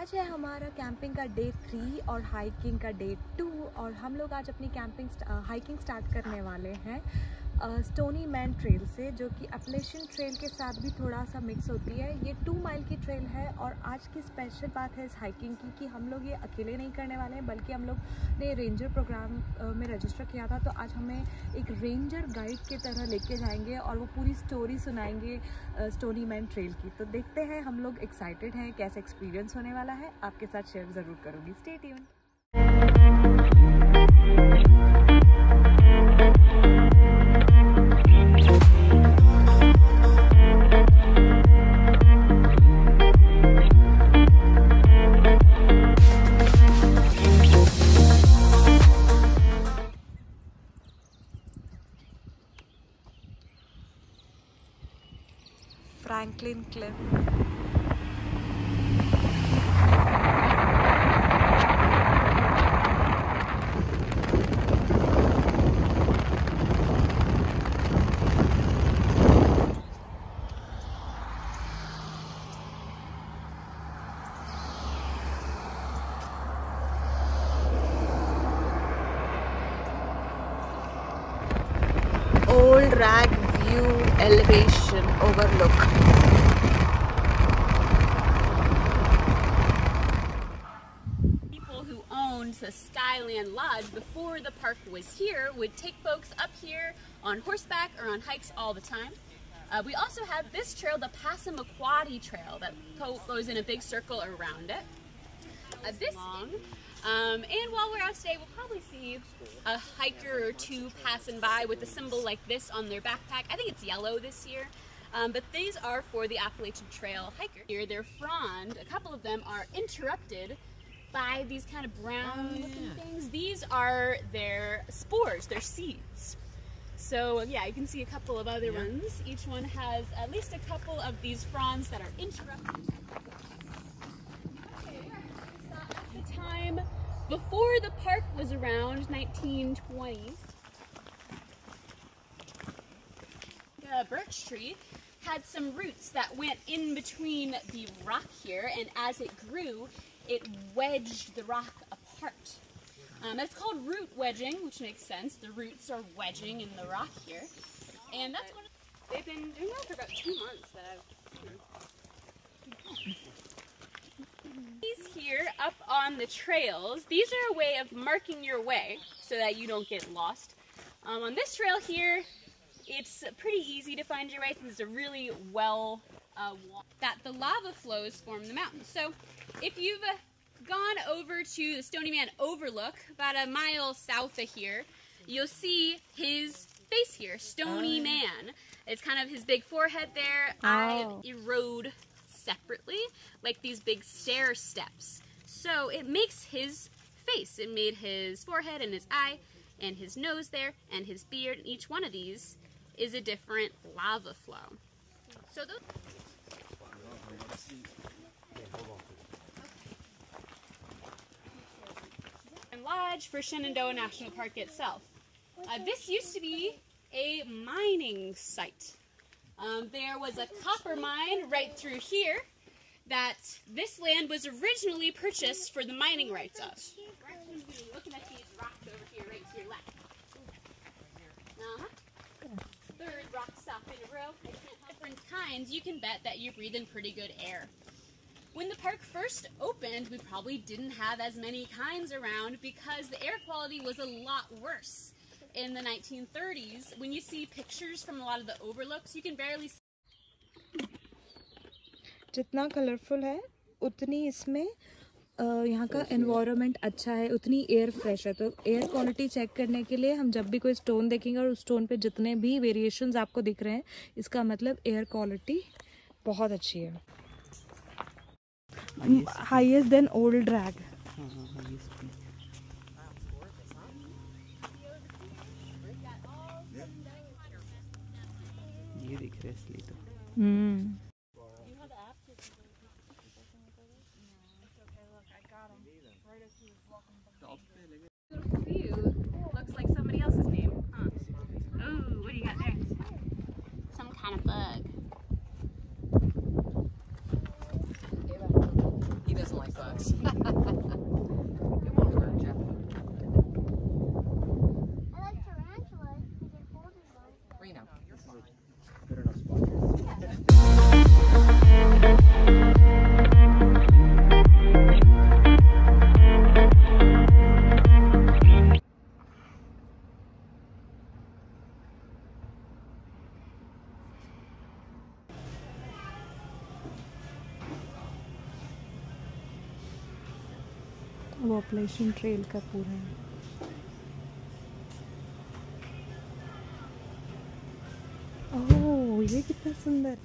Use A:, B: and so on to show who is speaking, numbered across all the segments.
A: आज है हमारा कैंपिंग का डे 3 और हाइकिंग का डे 2 और हम लोग आज अपनी हाइकिंग स्टार्ट करने वाले हैं स्टोनी मैन ट्रेल से, जो कि अपलेशियन ट्रेल के साथ भी थोड़ा सा मिक्स होती है। ये 2 माइल की ट्रेल है और आज की स्पेशल बात है इस हाइकिंग की कि हम लोग ये अकेले नहीं करने वाले हैं, बल्कि हम लोग ने रेंजर प्रोग्राम में रजिस्टर किया था। तो आज हमें एक रेंजर गाइड की तरह लेके जाएंगे और वो पूरी स्टोरी सुनाएंगे स्टोनी मैन ट्रेल की। तो देखते हैं, हम लोग एक्साइटेड हैं, कैसा एक्सपीरियंस होने वाला है, आपके साथ शेयर ज़रूर करूँगी। Stay tuned. Franklin Cliff. Old Rag View Elevation Overlook.
B: People who owned the Skyland Lodge before the park was here would take folks up here on horseback or on hikes all the time. We also have this trail, the Passamaquoddy Trail, that goes in a big circle around it. This long. And while we're out today, we'll probably see a hiker or two passing by with a symbol like this on their backpack. I think it's yellow this year, but these are for the Appalachian Trail hikers. Here they're frond. A couple of them are interrupted by these kind of brown looking things. These are their spores, their seeds. So yeah, you can see a couple of other ones. Each one has at least a couple of these fronds that are interrupted. Time before the park was around, 1920s, the birch tree had some roots that went in between the rock here, and as it grew, it wedged the rock apart. That's called root wedging, which makes sense. The roots are wedging in the rock here, and that's what they've been doing that for about 2 months that I've seen. These here up on the trails, these are a way of marking your way so that you don't get lost. On this trail here, it's pretty easy to find your way since it's a really that the lava flows form the mountain. So if you've gone over to the Stony Man Overlook, about a mile south of here, you'll see his face here, Stony Man. It's kind of his big forehead there. I erode separately, like these big stair steps. So it makes his face. It made his forehead and his eye and his nose there and his beard. And each one of these is a different lava flow. So those Lodge for Shenandoah National Park itself. This used to be a mining site. There was a copper mine right through here that this land was originally purchased for the mining rights of. Looking at these rocks over here, right to your left. Third rock stop in a row. Different kinds, you can bet that you're breathing pretty good air. When the park first opened, we probably didn't have as many kinds around because the air quality was a lot worse. In the 1930s, when you see pictures from a lot of the overlooks, you can barely see.
A: जितना colourful है उतनी इसमें यहाँ का environment अच्छा है, उतनी air fresh है। तो एयर क्वालिटी चेक करने के लिए हम जब भी कोई स्टोन देखेंगे और उस स्टोन पे जितने भी वेरिएशंस आपको दिख रहे हैं, इसका मतलब एयर क्वालिटी बहुत अच्छी है। Highest than Old Rag.
C: ये दिख रहा है इसलिए तो।
B: View looks like somebody else's name, huh? Oh, what do you got there? Some kind of bug.
C: He doesn't like bugs.
A: वो अपलेशन ट्रेल का पूरा है। ओह, ये कितना सुंदर।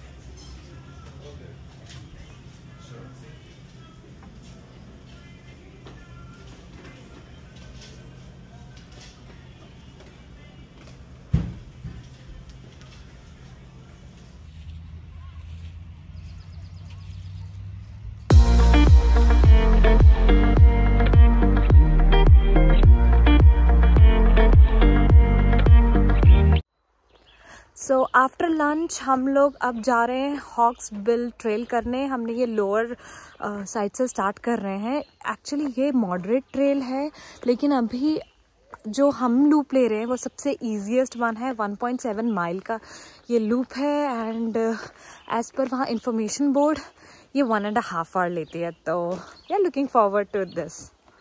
A: सो आफ्टर लंच हम लोग अब जा रहे हैं हॉक्स बिल ट्रेल करने। हमने ये लोअर साइड से स्टार्ट कर रहे हैं। एक्चुअली ये मॉडरेट ट्रेल है, लेकिन अभी जो हम लूप ले रहे हैं वो सबसे ईजीएस्ट वन है। 1.7 माइल का ये लूप है एंड एज पर वहाँ इंफॉर्मेशन बोर्ड ये 1.5 आवर लेती है। तो we are looking forward to this.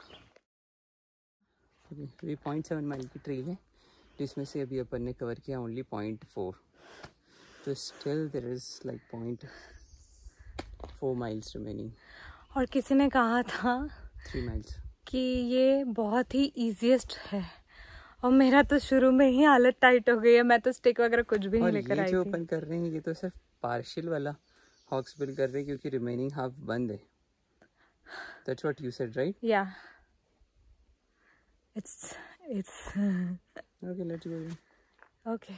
C: ये 0.7 माइल की ट्रेल है, जिसमें से अभी अपन ने कवर किया ओनली 0.4, तो still there is like 0.4 miles remaining.
A: और किसी ने कहा था
C: 3 माइल्स
A: कि ये बहुत ही इजीएस्ट है, और मेरा तो शुरू में ही हालत टाइट हो गई है। मैं तो स्टिक वगैरह कुछ भी नहीं लेकर आई थी।
C: जो अपन कर रहे हैं ये तो सिर्फ पार्शियल वाला हॉक्स बिल कर रहे हैं, क्योंकि रिमेनिंग हाफ बंद है। That's what you said, right?
A: या it's
C: okay, let's go.
A: Okay.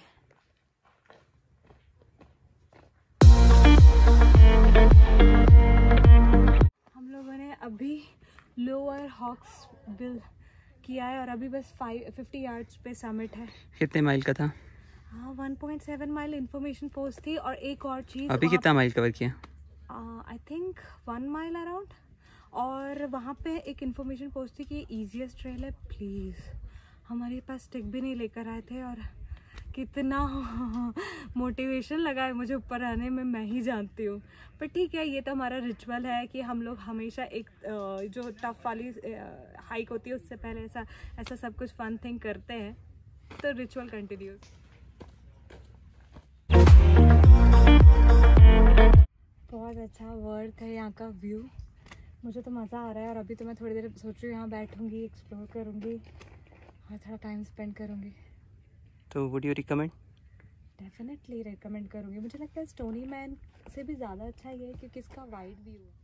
A: हम लोगों ने अभी लोअर हॉक्स बिल किया है और अभी बस 50 यार्ड्स पे समिट है।
C: कितने माइल का था?
A: हाँ, 1.7 माइल इंफॉर्मेशन पोस्ट थी। और एक और चीज़,
C: अभी कितना माइल कवर किया?
A: I think 1 mile around. और वहाँ पे एक इंफॉर्मेशन पोस्ट थी कि ईजीएस्ट ट्रेल है, प्लीज़। हमारे पास स्टिक भी नहीं लेकर आए थे और कितना मोटिवेशन लगा है मुझे ऊपर आने में, मैं ही जानती हूँ। पर ठीक है, ये तो हमारा रिचुअल है कि हम लोग हमेशा एक जो टफ वाली हाइक होती है उससे पहले ऐसा सब कुछ फन थिंग करते हैं। तो रिचुअल कंटिन्यूज। बहुत अच्छा वर्थ है यहाँ का व्यू, मुझे तो मज़ा आ रहा है। और अभी तो मैं थोड़ी देर सोच रही हूँ यहाँ बैठूँगी, एक्सप्लोर करूँगी और थोड़ा टाइम स्पेंड करूँगी।
C: तो would you recommend?
A: Definitely recommend करूँगी। मुझे लगता है स्टोनी मैन से भी ज़्यादा अच्छा ये है क्योंकि इसका वाइड व्यू है।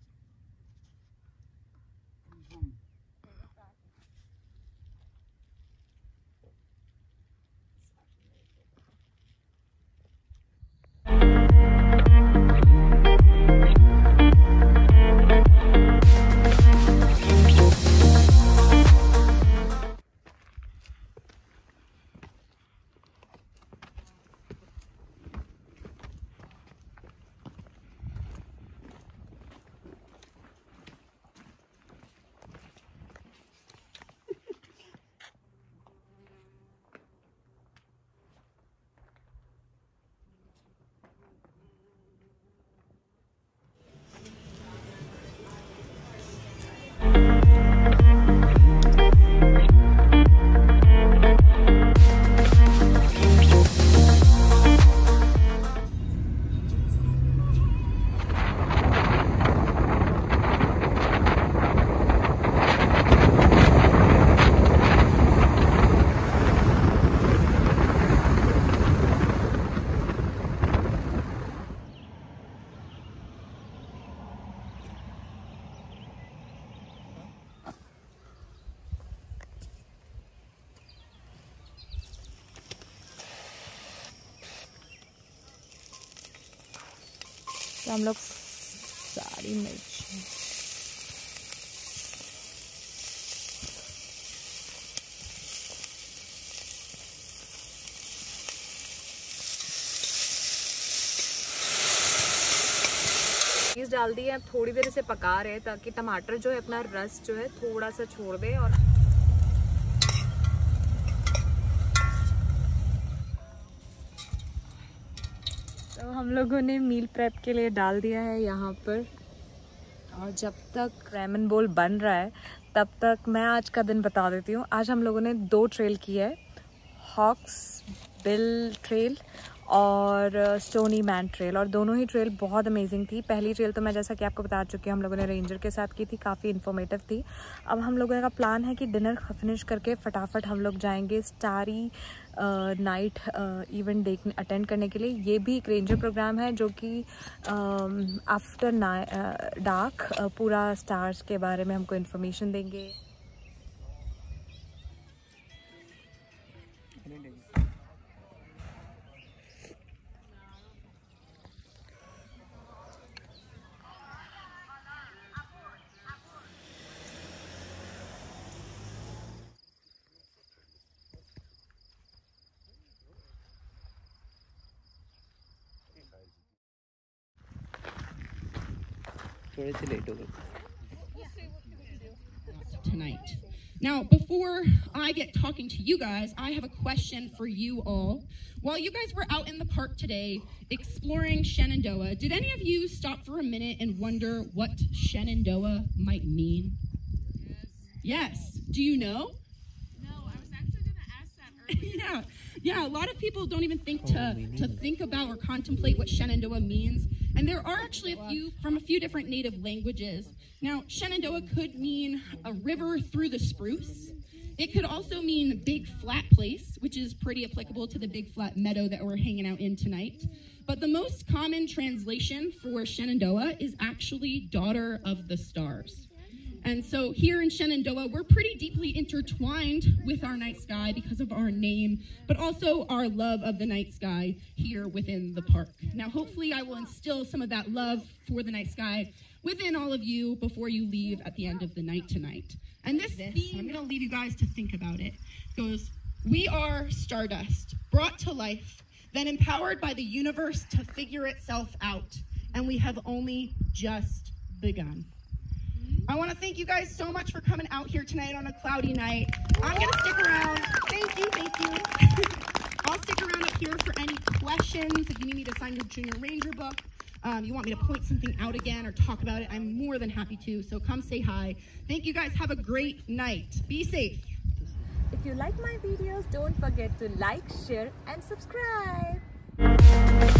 A: तो हम लोग सारी मिर्ची डाल दी है। अब थोड़ी देर इसे पका रहे हैं ताकि टमाटर जो है अपना रस जो है थोड़ा सा छोड़ दे। और तो हम लोगों ने मील प्रेप के लिए डाल दिया है यहाँ पर। और जब तक रेमन बोल बन रहा है तब तक मैं आज का दिन बता देती हूँ। आज हम लोगों ने 2 ट्रेल की है, हॉक्स बिल ट्रेल और स्टोनी मैन ट्रेल, और दोनों ही ट्रेल बहुत अमेजिंग थी। पहली ट्रेल तो मैं जैसा कि आपको बता चुकी हूँ, हम लोगों ने रेंजर के साथ की थी, काफ़ी इन्फॉर्मेटिव थी। अब हम लोगों का प्लान है कि डिनर फिनिश करके फटाफट हम लोग जाएंगे स्टारी नाइट इवेंट देखने अटेंड करने के लिए। ये भी एक रेंजर प्रोग्राम है जो कि आफ्टर डार्क पूरा स्टार्स के बारे में हमको इन्फॉर्मेशन देंगे।
C: थोड़े से लेट हो गए
D: tonight. Now, before I get talking to you guys, I have a question for you all. While you guys were out in the park today exploring Shenandoah, did any of you stop for a minute and wonder what Shenandoah might mean? Yes. Do you know?
B: No, I was actually going to ask that earlier.
D: Yeah. A lot of people don't even think to think about or contemplate what Shenandoah means. And there are actually a few different native languages. Now, Shenandoah could mean a river through the spruce. It could also mean big flat place, which is pretty applicable to the big flat meadow that we're hanging out in tonight. But the most common translation for Shenandoah is actually daughter of the stars. And so here in Shenandoah, we're pretty deeply intertwined with our night sky because of our name, but also our love of the night sky here within the park. Now, hopefully I will instill some of that love for the night sky within all of you before you leave at the end of the night tonight. And this theme, I'm going to leave you guys to think about it, goes, we are stardust, brought to life, then empowered by the universe to figure itself out, and we have only just begun. I want to thank you guys so much for coming out here tonight on a cloudy night. I'm going to stick around. Thank you. I'll stick around up here for any questions. If you need me to sign your Junior Ranger book, you want me to point something out again or talk about it, I'm more than happy to. So come say hi. Thank you guys. Have a great night. Be safe.
A: If you like my videos, don't forget to like, share and subscribe.